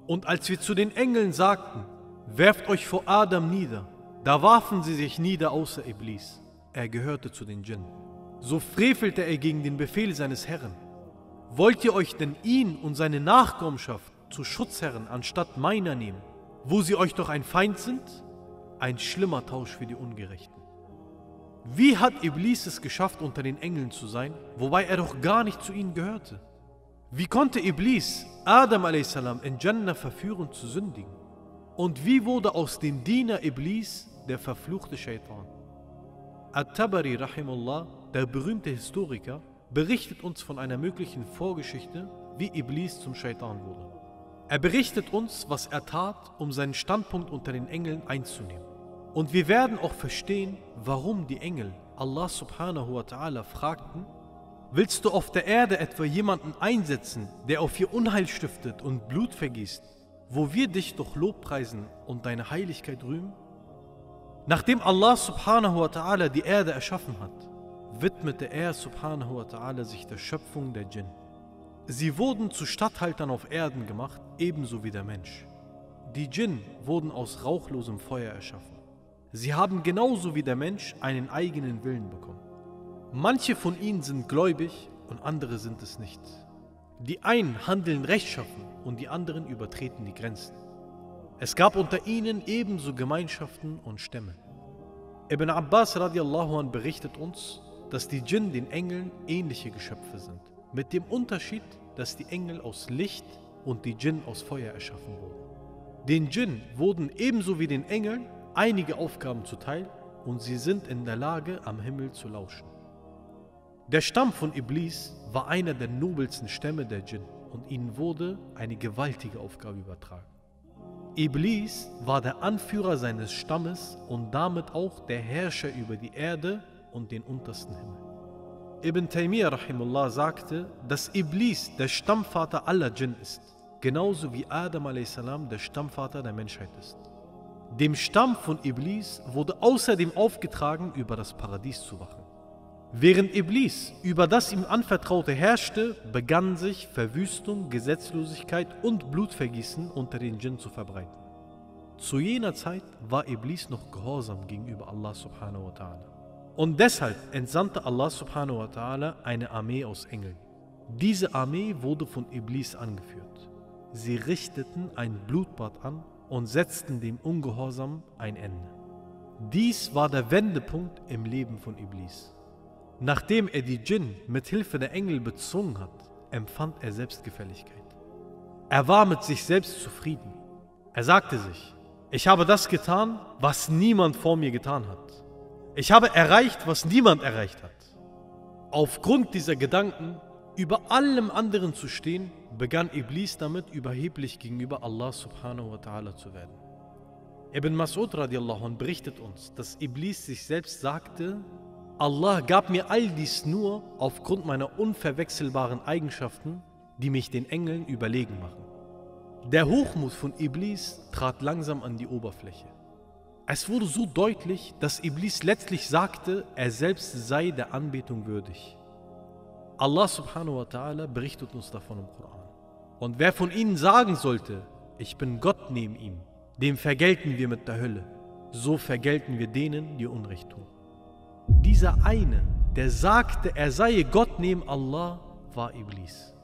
Und als wir zu den Engeln sagten, werft euch vor Adam nieder, da warfen sie sich nieder außer Iblis. Er gehörte zu den Djinn. So frevelte er gegen den Befehl seines Herrn. Wollt ihr euch denn ihn und seine Nachkommenschaft zu Schutzherren anstatt meiner nehmen, wo sie euch doch ein Feind sind? Ein schlimmer Tausch für die Ungerechten. Wie hat Iblis es geschafft, unter den Engeln zu sein, wobei er doch gar nicht zu ihnen gehörte? Wie konnte Iblis Adam a.s. in Jannah verführen zu sündigen? Und wie wurde aus dem Diener Iblis der verfluchte Shaitan? At-Tabari rahimullah, der berühmte Historiker, berichtet uns von einer möglichen Vorgeschichte, wie Iblis zum Shaitan wurde. Er berichtet uns, was er tat, um seinen Standpunkt unter den Engeln einzunehmen. Und wir werden auch verstehen, warum die Engel Allah subhanahu wa ta'ala fragten: Willst du auf der Erde etwa jemanden einsetzen, der auf ihr Unheil stiftet und Blut vergießt, wo wir dich doch Lobpreisen und deine Heiligkeit rühmen? Nachdem Allah subhanahu wa ta'ala die Erde erschaffen hat, widmete er subhanahu wa ta'ala sich der Schöpfung der Djinn. Sie wurden zu Statthaltern auf Erden gemacht, ebenso wie der Mensch. Die Djinn wurden aus rauchlosem Feuer erschaffen. Sie haben genauso wie der Mensch einen eigenen Willen bekommen. Manche von ihnen sind gläubig und andere sind es nicht. Die einen handeln rechtschaffen und die anderen übertreten die Grenzen. Es gab unter ihnen ebenso Gemeinschaften und Stämme. Ibn Abbas radiallahu anh berichtet uns, dass die Djinn den Engeln ähnliche Geschöpfe sind, mit dem Unterschied, dass die Engel aus Licht und die Djinn aus Feuer erschaffen wurden. Den Djinn wurden ebenso wie den Engeln einige Aufgaben zuteil und sie sind in der Lage, am Himmel zu lauschen. Der Stamm von Iblis war einer der nobelsten Stämme der Djinn und ihnen wurde eine gewaltige Aufgabe übertragen. Iblis war der Anführer seines Stammes und damit auch der Herrscher über die Erde und den untersten Himmel. Ibn Taymiyyah rahimullah sagte, dass Iblis der Stammvater aller Djinn ist, genauso wie Adam a.s. der Stammvater der Menschheit ist. Dem Stamm von Iblis wurde außerdem aufgetragen, über das Paradies zu wachen. Während Iblis über das ihm Anvertraute herrschte, begann sich Verwüstung, Gesetzlosigkeit und Blutvergießen unter den Djinn zu verbreiten. Zu jener Zeit war Iblis noch gehorsam gegenüber Allah subhanahu wa ta'ala. Und deshalb entsandte Allah subhanahu wa ta'ala eine Armee aus Engeln. Diese Armee wurde von Iblis angeführt. Sie richteten ein Blutbad an und setzten dem Ungehorsam ein Ende. Dies war der Wendepunkt im Leben von Iblis. Nachdem er die Djinn mit Hilfe der Engel bezwungen hat, empfand er Selbstgefälligkeit. Er war mit sich selbst zufrieden. Er sagte sich: Ich habe das getan, was niemand vor mir getan hat. Ich habe erreicht, was niemand erreicht hat. Aufgrund dieser Gedanken, über allem anderen zu stehen, begann Iblis damit, überheblich gegenüber Allah subhanahu wa ta'ala zu werden. Ibn Mas'ud radiallahu anh berichtet uns, dass Iblis sich selbst sagte: Allah gab mir all dies nur aufgrund meiner unverwechselbaren Eigenschaften, die mich den Engeln überlegen machen. Der Hochmut von Iblis trat langsam an die Oberfläche. Es wurde so deutlich, dass Iblis letztlich sagte, er selbst sei der Anbetung würdig. Allah subhanahu wa ta'ala berichtet uns davon im Koran. Und wer von ihnen sagen sollte, ich bin Gott neben ihm, dem vergelten wir mit der Hölle, so vergelten wir denen, die Unrecht tun. Dieser eine, der sagte, er sei Gott neben Allah, war Iblis.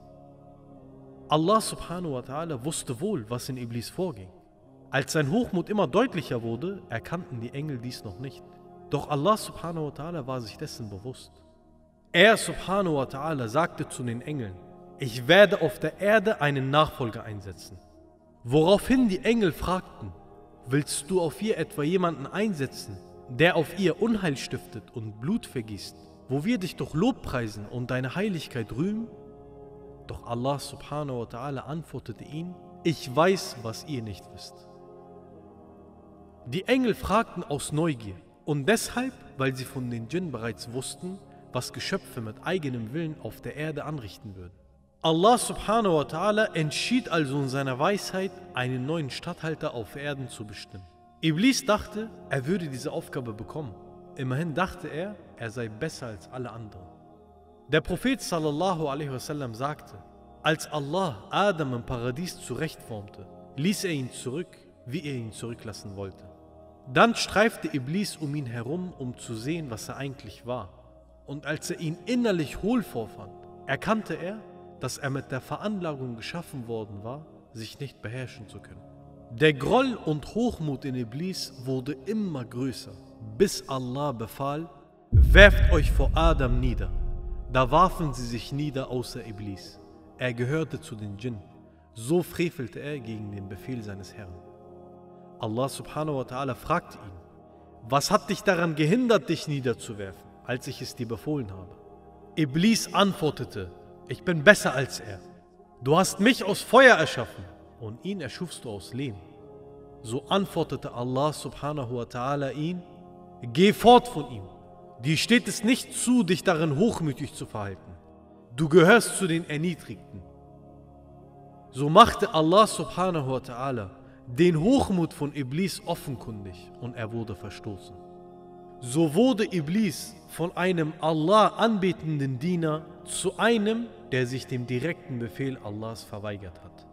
Allah subhanahu wa ta'ala wusste wohl, was in Iblis vorging. Als sein Hochmut immer deutlicher wurde, erkannten die Engel dies noch nicht. Doch Allah subhanahu wa ta'ala war sich dessen bewusst. Er subhanahu wa ta'ala sagte zu den Engeln: Ich werde auf der Erde einen Nachfolger einsetzen. Woraufhin die Engel fragten: Willst du auf ihr etwa jemanden einsetzen, der auf ihr Unheil stiftet und Blut vergießt, wo wir dich doch Lobpreisen und deine Heiligkeit rühmen? Doch Allah subhanahu wa ta'ala antwortete ihnen: Ich weiß, was ihr nicht wisst. Die Engel fragten aus Neugier und deshalb, weil sie von den Djinn bereits wussten, was Geschöpfe mit eigenem Willen auf der Erde anrichten würden. Allah subhanahu wa ta'ala entschied also in seiner Weisheit, einen neuen Statthalter auf Erden zu bestimmen. Iblis dachte, er würde diese Aufgabe bekommen. Immerhin dachte er, er sei besser als alle anderen. Der Prophet sallallahu alaihi wasallam sagte: Als Allah Adam im Paradies zurechtformte, ließ er ihn zurück, wie er ihn zurücklassen wollte. Dann streifte Iblis um ihn herum, um zu sehen, was er eigentlich war. Und als er ihn innerlich hohl vorfand, erkannte er, dass er mit der Veranlagung geschaffen worden war, sich nicht beherrschen zu können. Der Groll und Hochmut in Iblis wurde immer größer, bis Allah befahl: Werft euch vor Adam nieder. Da warfen sie sich nieder außer Iblis. Er gehörte zu den Djinn. So frevelte er gegen den Befehl seines Herrn. Allah subhanahu wa ta'ala fragte ihn: Was hat dich daran gehindert, dich niederzuwerfen, als ich es dir befohlen habe? Iblis antwortete: Ich bin besser als er. Du hast mich aus Feuer erschaffen und ihn erschufst du aus Lehm. So antwortete Allah subhanahu wa ta'ala ihn: Geh fort von ihm. Dir steht es nicht zu, dich darin hochmütig zu verhalten. Du gehörst zu den Erniedrigten. So machte Allah subhanahu wa ta'ala den Hochmut von Iblis offenkundig und er wurde verstoßen. So wurde Iblis von einem Allah anbetenden Diener zu einem, der sich dem direkten Befehl Allahs verweigert hat.